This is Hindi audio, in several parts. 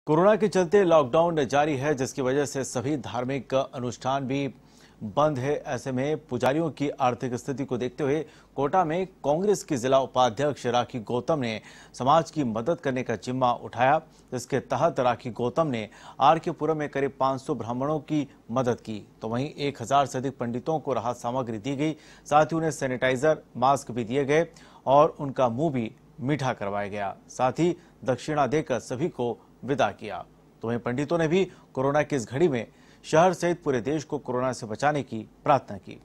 कोरोना के चलते लॉकडाउन जारी है, जिसकी वजह से सभी धार्मिक अनुष्ठान भी बंद है। ऐसे में पुजारियों की आर्थिक स्थिति को देखते हुए कोटा में कांग्रेस की जिला उपाध्यक्ष राखी गौतम ने समाज की मदद करने का जिम्मा उठाया। जिसके तहत राखी गौतम ने आरके पुरम में करीब 500 ब्राह्मणों की मदद की, तो वहीं 1000 से अधिक पंडितों को राहत सामग्री दी गई। साथ ही उन्हें सैनिटाइजर, मास्क भी दिए गए और उनका मुंह भी मीठा करवाया गया। साथ ही दक्षिणा देकर सभी को विदा किया। तो वहीं पंडितों ने भी कोरोना की इस घड़ी में शहर सहित पूरे देश को कोरोना से बचाने की प्रार्थना की।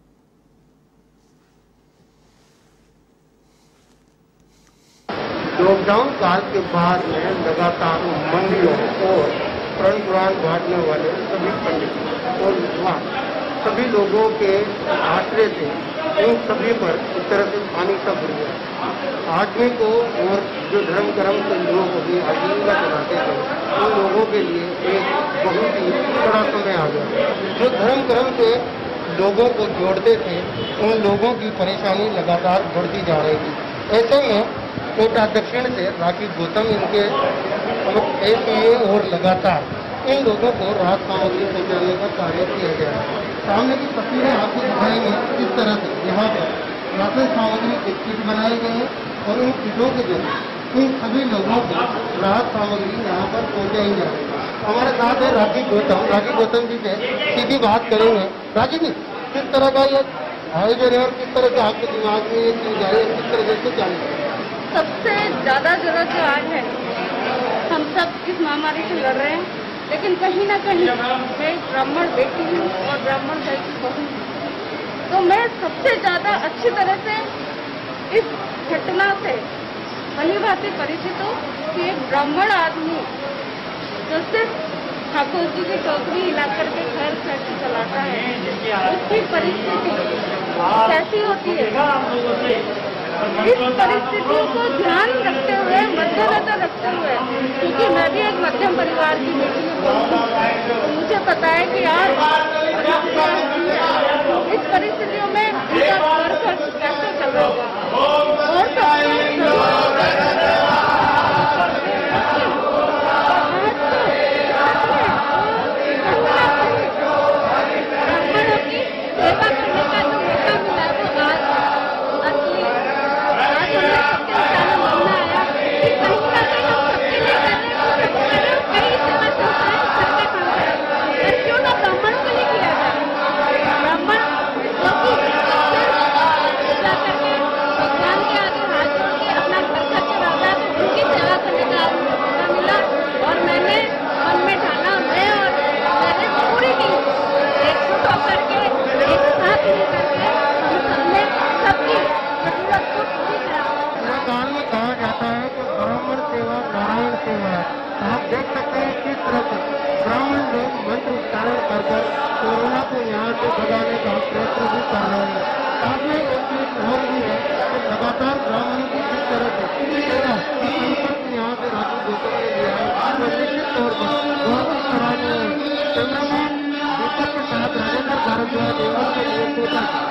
लॉकडाउन काल के बाद में लगातार मंदिरों और पुराण बांटने वाले सभी पंडित और विद्वान सभी लोगों के आश्रय से इन सभी पर इस तरह से पानी का भर गया। आदमी को और जो धर्म कर्म के लोगों को भी आजीविका चलाते थे, उन लोगों के लिए एक बहुत ही बड़ा समय आ गया। जो धर्म कर्म से लोगों को जोड़ते थे, उन लोगों की परेशानी लगातार बढ़ती जा रही थी। ऐसे में कोटा दक्षिण से राखी गौतम इनके और लगातार इन लोगों को राहत सामग्री पहुँचाने का कार्य किया गया है। सामने की तस्वीरें आपको दिखाएंगे। इस तरह से यहाँ पर राशन सामग्री के किट बनाए गए हैं और उन किटों के जरिए इन सभी लोगों को राहत सामग्री यहाँ पर पहुँचाई जा रही है। हमारे साथ है राखी गौतम जी से सीधी बात करेंगे। राखी जी, किस तरह का ये आयोजन है और किस तरह से आपके दिमाग में ये चीज आई है, किस तरह से चालू? सबसे ज्यादा जरूरत जो आज है, हम सब इस महामारी से लड़ रहे हैं, लेकिन कहीं ना कहीं मैं ब्राह्मण बेटी हूँ और ब्राह्मण भाई की बहू हूँ, तो मैं सबसे ज्यादा अच्छी तरह से इस घटना से भली भांति परिचित हूँ कि एक ब्राह्मण आदमी जो सिर्फ ठाकुर जी की टोकरी हिला करके घर कैसे चलाता है, उसकी परिस्थिति कैसी होती है। इस परिस्थितियों को ध्यान रखते हुए, मद्देनजर रखते हुए, क्योंकि मैं भी एक मध्यम परिवार की बेटी हूँ, तो मुझे पता है कि आज इस परिस्थितियों में इनका घर खर्च कैसे चल रहा होगा। और आप देख सकते हैं किस तरह से ब्राह्मण लोग मंत्र उच्चारण कर कोरोना को यहाँ से भगाने का प्रयत्न भी कर रहे हैं। साथ में एक और भी है कि लगातार ब्राह्मणों की किस तरह से संपर्क यहाँ से राखी गौतम ने लिया है, तो निश्चित तौर पर बहुत ही सराहनीय है। कैमरामैन दीपक के साथ राजेंद्र भारद्वाज के लिए